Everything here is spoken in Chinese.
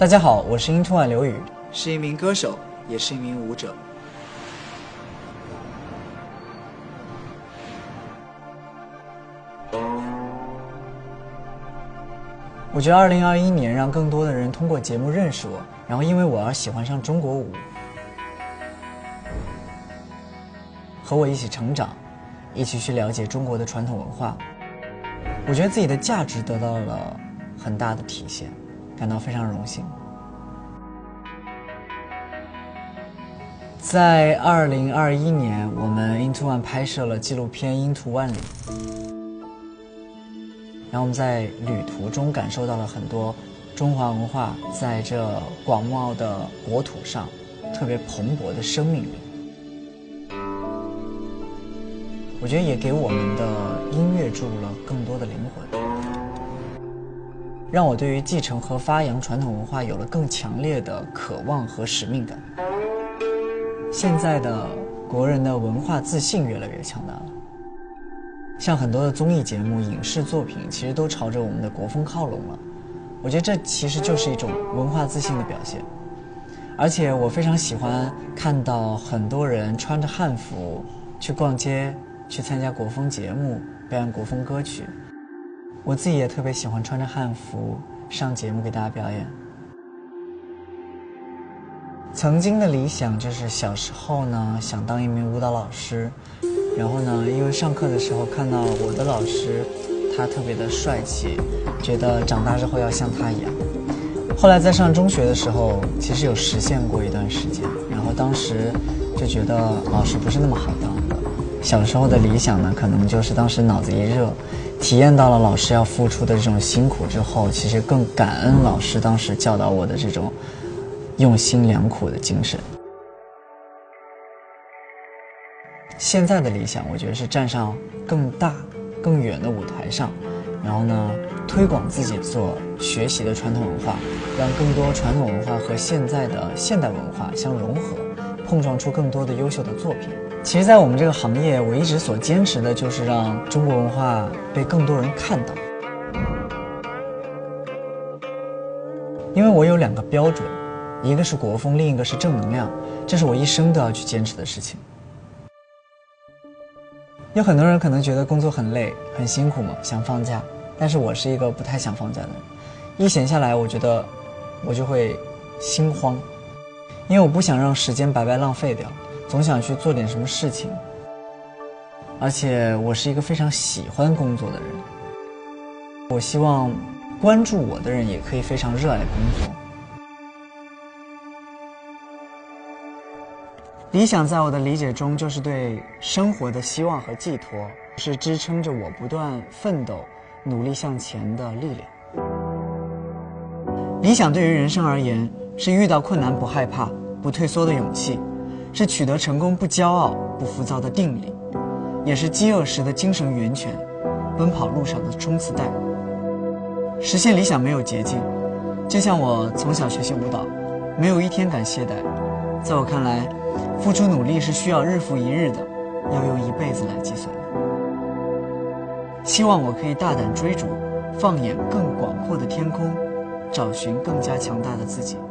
大家好，我是INTO1-刘宇， 是一名歌手，也是一名舞者。 我觉得2021年让更多的人通过节目认识我，然后因为我而喜欢上中国舞，和我一起成长，一起去了解中国的传统文化。我觉得自己的价值得到了很大的体现，感到非常荣幸。在2021年，我们 INTO1 拍摄了纪录片《INTO1-刘宇》，然后我们在旅途中感受到了很多中华文化在这广袤的国土上特别蓬勃的生命力。我觉得也给我们的音乐注入了更多的灵魂，让我对于继承和发扬传统文化有了更强烈的渴望和使命感。现在的国人的文化自信越来越强大了，像很多的综艺节目、影视作品其实都朝着我们的国风靠拢了。我觉得这其实就是一种文化自信的表现。而且我非常喜欢看到很多人穿着汉服去逛街，去参加国风节目，表演国风歌曲。我自己也特别喜欢穿着汉服上节目给大家表演。曾经的理想就是小时候呢想当一名舞蹈老师，然后呢因为上课的时候看到我的老师他特别的帅气，觉得长大之后要像他一样。后来在上中学的时候其实有实现过一段时间，然后当时就觉得老师不是那么好当的。小时候的理想呢可能就是当时脑子一热，体验到了老师要付出的这种辛苦之后，其实更感恩老师当时教导我的这种用心良苦的精神。现在的理想我觉得是站上更大更远的舞台上，然后呢推广自己所学习的传统文化，让更多传统文化和现在的现代文化相融合，碰撞出更多的优秀的作品。其实在我们这个行业，我一直所坚持的就是让中国文化被更多人看到。因为我有2个标准，一个是国风，另一个是正能量，这是我一生都要去坚持的事情。有很多人可能觉得工作很累很辛苦嘛，想放假，但是我是一个不太想放假的人。一闲下来我觉得我就会心慌，因为我不想让时间白白浪费掉，总想去做点什么事情。而且我是一个非常喜欢工作的人，我希望关注我的人也可以非常热爱工作。理想在我的理解中就是对生活的希望和寄托，是支撑着我不断奋斗努力向前的力量。理想对于人生而言是遇到困难不害怕不退缩的勇气，是取得成功不骄傲不浮躁的定力，也是饥饿时的精神源泉，奔跑路上的冲刺带。实现理想没有捷径，就像我从小学习舞蹈，没有一天敢懈怠。在我看来，付出努力是需要日复一日的，要用一辈子来计算的。希望我可以大胆追逐，放眼更广阔的天空，找寻更加强大的自己。